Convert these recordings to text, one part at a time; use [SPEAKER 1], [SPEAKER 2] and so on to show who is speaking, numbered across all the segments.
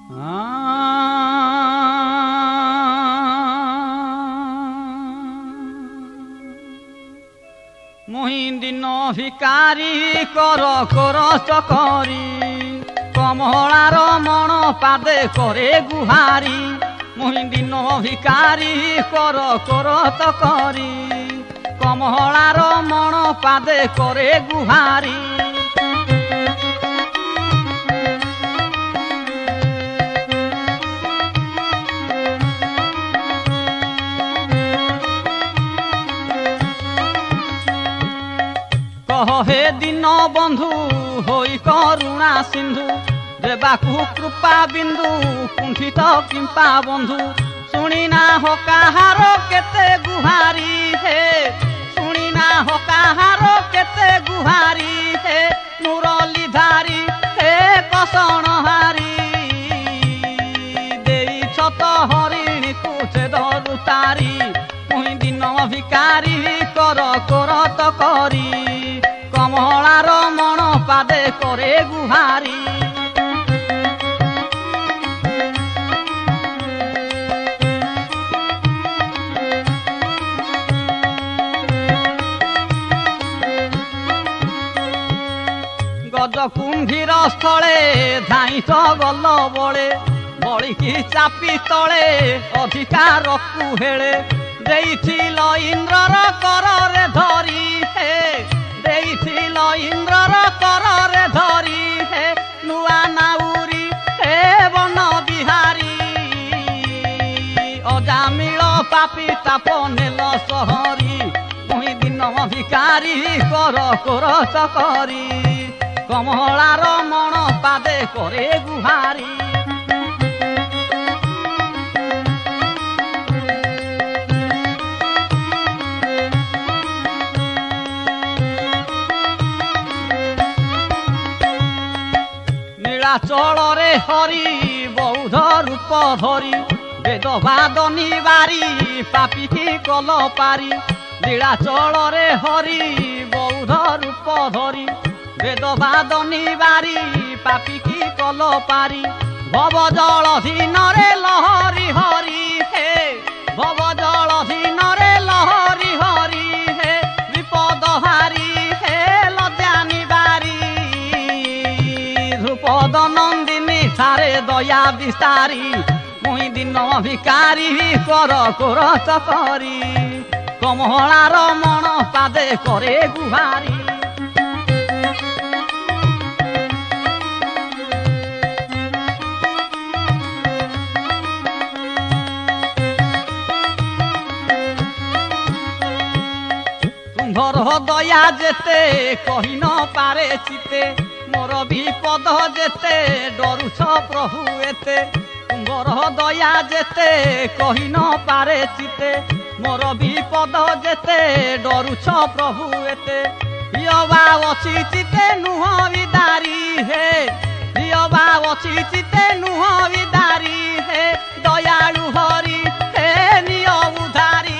[SPEAKER 1] मुहि दिन भिकारी कर कर चकरी कमलार मन पादे करे गुहारी मुहि दिन भिकारी कर कर चकरी कमलार मन पादे करे गुहारी हे दिन बंधु होई करुणा सिंधु देवाकू कृपा बिंदु कुंठित किंपा बंधु शुणिना हो कहार केते गुहारी हे शुणिना हो कहार केते गुहारी हे मुरली धारी हे कसणहारी देई छत हरिणी कुछे धरु तारी मुहि दिन भिकारी कर करत करी कमलार मन पादे करे गुहारी गज कुंभीर स्थले धाईस गल बले बड़िकी चापी तले अधिकार कुहेले देइथिल इंद्रर करे धरी हे देइथिल इंद्रर करे धरी हे नुआ नाउरी हे वन बिहारी अजामिल पापी ताप नेल सहरी मुहि दिन भिकारी कर कर चकरी कमलार मन पादे करे गुहारी नीलाचल रे हरि बौद्ध रूप धरी वेद बादनी बारी पापी कल पारी नीलाचल रे हरि बौद्ध रूप धरी वेद बादनी बारी पापी कल पारी भव जल धीन रे लहरी हरि हे भव जल धीन रे लहरी हरि हे विपद हारी हे लज्जानी बारी ध्रुपद नंदिनी सारे दया विस्तारी मुहि दिन भिकारी कर कर चकरी कमलार मन पादे करे गुहारी तुम्भर दया जेते कही न पारे चिते मोर विपद जेते डरुछ प्रभु एते तुम्भर दया जेते कही न पारे चिते मोर विपद जेते डरुछ प्रभु एते हियबा अछि चिते नुह विदारी हे हियबा अछि चिते नुह विदारी हे दयालु हरि हे निय उधारी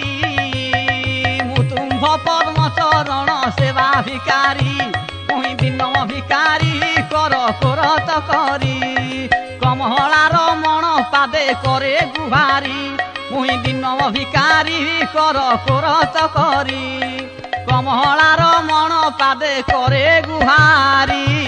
[SPEAKER 1] परम चरण सेवा भिकारी मुहि दिन भिकारी कर कर चकरी कमलार मन पादे करे गुहारी मुहि दिन भिकारी कर कर चकरी कमलार मन पादे करे गुहारी।